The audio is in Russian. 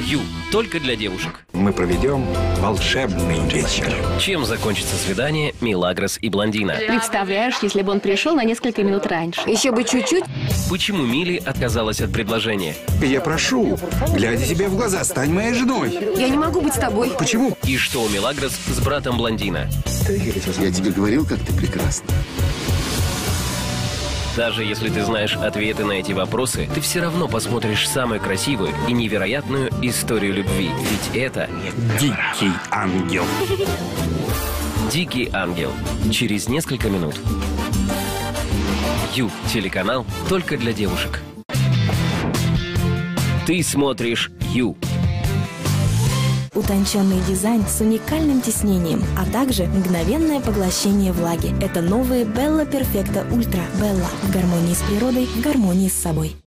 Ю. Только для девушек. Мы проведем волшебный вечер. Чем закончится свидание Милагрос и блондина? Представляешь, если бы он пришел на несколько минут раньше. Еще бы чуть-чуть. Почему Мили отказалась от предложения? Я прошу, глядя себе в глаза, стань моей женой. Я не могу быть с тобой. Почему? И что у Милагрос с братом блондина? Я тебе говорил, как ты прекрасна. Даже если ты знаешь ответы на эти вопросы, ты все равно посмотришь самую красивую и невероятную историю любви. Ведь это Дикий ангел. «Дикий ангел». Через несколько минут. Ю. Телеканал только для девушек. Ты смотришь Ю. Утонченный дизайн с уникальным тиснением, а также мгновенное поглощение влаги. Это новые Bella Perfecta Ultra. Bella в гармонии с природой, в гармонии с собой.